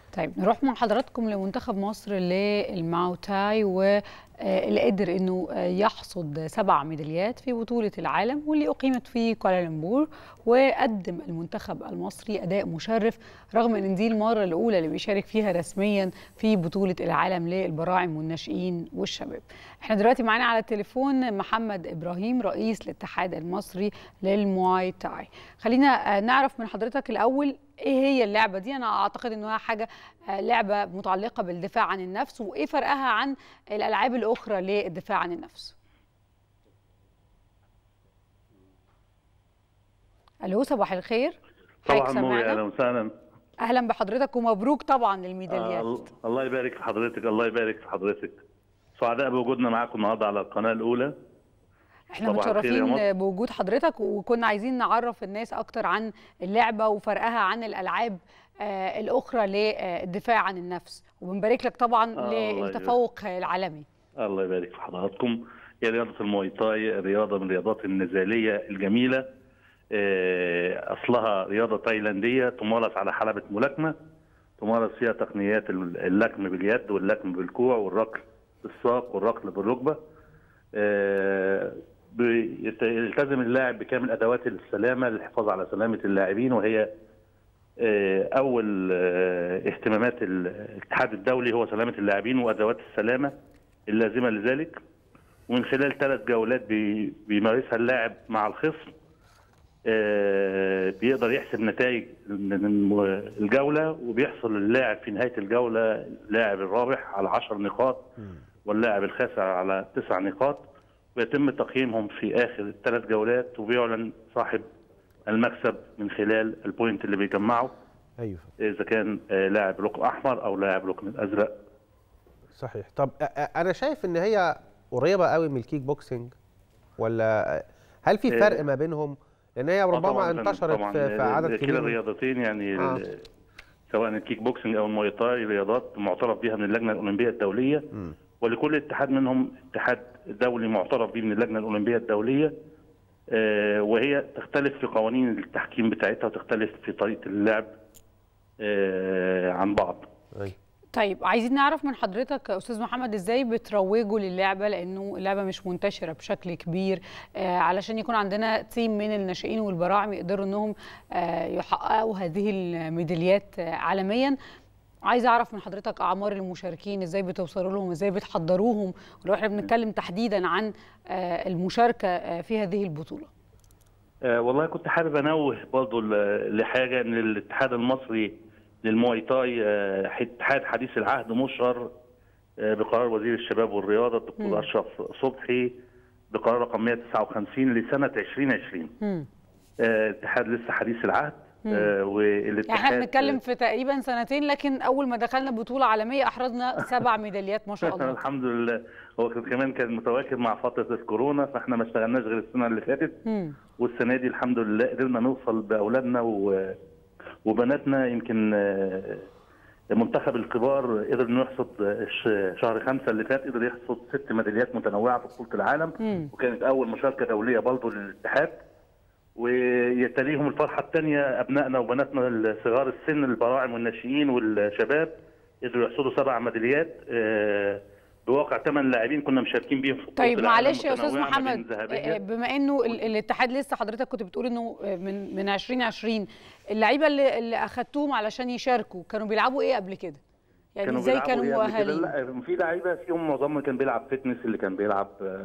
طيب نروح مع حضراتكم لمنتخب مصر للماو تاي، واللي قدر انه يحصد 7 ميداليات في بطولة العالم واللي اقيمت في كوالالمبور. وقدم المنتخب المصري اداء مشرف رغم ان دي المرة الاولى اللي بيشارك فيها رسميا في بطولة العالم للبراعم والناشئين والشباب. احنا دلوقتي معانا على التليفون محمد ابراهيم رئيس الاتحاد المصري للمواي تاي. خلينا نعرف من حضرتك الاول ايه هي اللعبة دي؟ انا اعتقد انها حاجة لعبة متعلقة بالدفاع عن النفس، وايه فرقها عن الالعاب الاخرى للدفاع عن النفس؟ الو، صباح الخير. صباح النور، اهلا وسهلا. اهلا بحضرتك ومبروك طبعا الميداليات. الله يبارك في حضرتك، الله يبارك في حضرتك. سعداء بوجودنا معاكم النهارده على القناه الاولى. احنا متشرفين بوجود حضرتك، وكنا عايزين نعرف الناس اكتر عن اللعبه وفرقها عن الالعاب الاخرى للدفاع عن النفس، وبنبارك لك طبعا للتفوق العالمي. الله يبارك في حضراتكم. هي رياضه المواي تاي رياضه من الرياضات النزاليه الجميله، اصلها رياضه تايلانديه تمارس على حلبة ملاكمه، تمارس فيها تقنيات اللكم باليد واللكم بالكوع والركل بالساق والركل بالركبه. يلتزم اللاعب بكامل ادوات السلامه للحفاظ على سلامه اللاعبين، وهي اول اهتمامات الاتحاد الدولي هو سلامه اللاعبين وادوات السلامه اللازمه لذلك. ومن خلال 3 جولات بيمارسها اللاعب مع الخصم بيقدر يحسب نتائج الجوله، وبيحصل اللاعب في نهايه الجوله اللاعب الرابح على 10 نقاط واللاعب الخاسر على 9 نقاط، ويتم تقييمهم في اخر ال3 جولات، وبيعلن صاحب المكسب من خلال البوينت اللي بيجمعه. ايوه، اذا كان لاعب ركن احمر او لاعب ركن ازرق. صحيح. طب انا شايف ان هي قريبه قوي من الكيك بوكسنج، ولا هل في فرق ما بينهم؟ لان هي ربما انتشرت في عدد كبير. كلا الرياضتين يعني سواء الكيك بوكسنج او المواي تاي رياضات معترف بها من اللجنه الاولمبيه الدوليه، ولكل اتحاد منهم اتحاد دولي معترف به من اللجنه الاولمبيه الدوليه، وهي تختلف في قوانين التحكيم بتاعتها وتختلف في طريقه اللعب عن بعض. طيب عايزين نعرف من حضرتك استاذ محمد ازاي بتروجوا للعبه، لانه اللعبه مش منتشره بشكل كبير، علشان يكون عندنا تيم من الناشئين والبراعم يقدروا انهم يحققوا هذه الميداليات عالميا. عايز اعرف من حضرتك اعمار المشاركين، ازاي بتوصلوا لهم، ازاي بتحضروهم، ولو احنا بنتكلم تحديدا عن المشاركه في هذه البطوله. والله كنت حابب انوه برضه لحاجه، ان الاتحاد المصري للمواي تاي اتحاد حديث العهد مشهر بقرار وزير الشباب والرياضه الدكتور اشرف صبحي بقرار رقم 159 لسنه 2020. اتحاد لسه حديث العهد. والاتحاد احنا بنتكلم في تقريبا 2 سنين، لكن اول ما دخلنا بطوله عالميه احرزنا 7 ميداليات ما شاء الله. الحمد لله. هو كمان كان متواكب مع فتره الكورونا، فاحنا ما اشتغلناش غير السنه اللي فاتت. والسنه دي الحمد لله قدرنا نوصل باولادنا وبناتنا. يمكن منتخب الكبار قدر انه يحصد شهر 5 اللي فات، قدر يحصد 6 ميداليات متنوعه في بطوله العالم، وكانت اول مشاركه دوليه برضه للاتحاد. ويتليهم الفرحه الثانيه ابنائنا وبناتنا صغار السن البراعم والناشئين والشباب، قدروا يحصدوا 7 ميداليات بواقع 8 لاعبين كنا مشاركين بيهم في بطوله طيب معلش يا استاذ محمد، بما انه الاتحاد لسه حضرتك كنت بتقول انه من 2020 اللعيبه اللي اخدتوهم علشان يشاركوا كانوا بيلعبوا ايه قبل كده؟ يعني ازاي كانوا مؤهلين؟ لا، في لعيبه فيهم معظمهم كان بيلعب فتنس، اللي كان بيلعب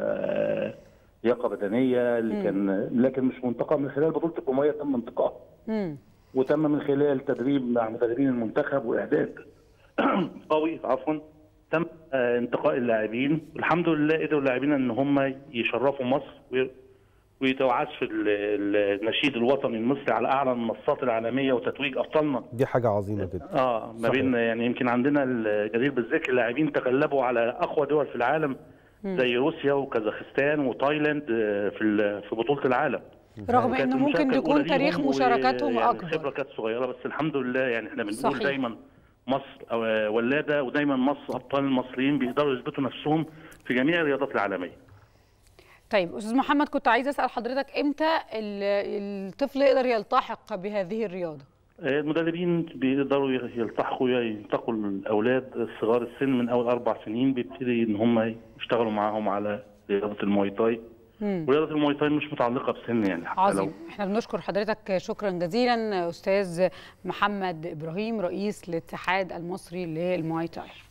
لياقه بدنيه، اللي كان لكن مش منتقى. من خلال بطوله الجمهوريه تم انتقائه، وتم من خلال تدريب مع مدربين المنتخب واعداد قوي تم انتقاء اللاعبين، والحمد لله قدروا اللاعبين ان هم يشرفوا مصر ويتوعدوا في النشيد الوطني المصري على اعلى المنصات العالميه وتتويج ابطالنا. دي حاجه عظيمه جدا. ما بين يعني يمكن عندنا الجدير بالذكر اللاعبين تغلبوا على اقوى دول في العالم زي روسيا وكازاخستان وتايلاند في بطوله العالم، رغم انه ممكن يكون تاريخ مشاركاتهم اكبر. الخبره كانت صغيره، بس الحمد لله يعني احنا بنقول دايما مصر ولاده، ودايما مصر ابطال المصريين بيقدروا يثبتوا نفسهم في جميع الرياضات العالميه. طيب استاذ محمد، كنت عايزه اسال حضرتك امتى الطفل يقدر يلتحق بهذه الرياضه؟ المدربين بيقدروا ينتقوا الاولاد صغار السن من اول 4 سنين، بيبتدي ان هم يشتغلوا معاهم على رياضه المواي تاي. ورياضه المواي تاي مش متعلقه بسن يعني. عظيم. احنا بنشكر حضرتك شكرا جزيلا استاذ محمد ابراهيم رئيس الاتحاد المصري للمواي تاي.